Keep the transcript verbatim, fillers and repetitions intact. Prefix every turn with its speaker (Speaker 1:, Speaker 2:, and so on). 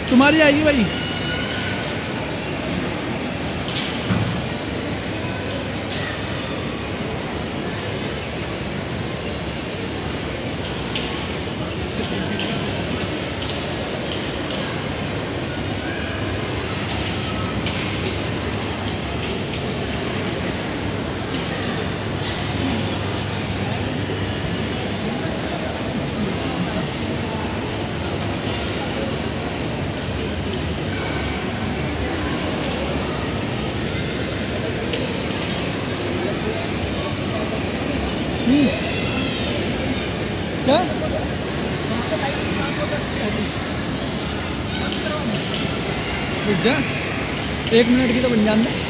Speaker 1: तुम्हारी आएगी भाई। क्या रुक जा, एक मिनट की तो बन जान दे।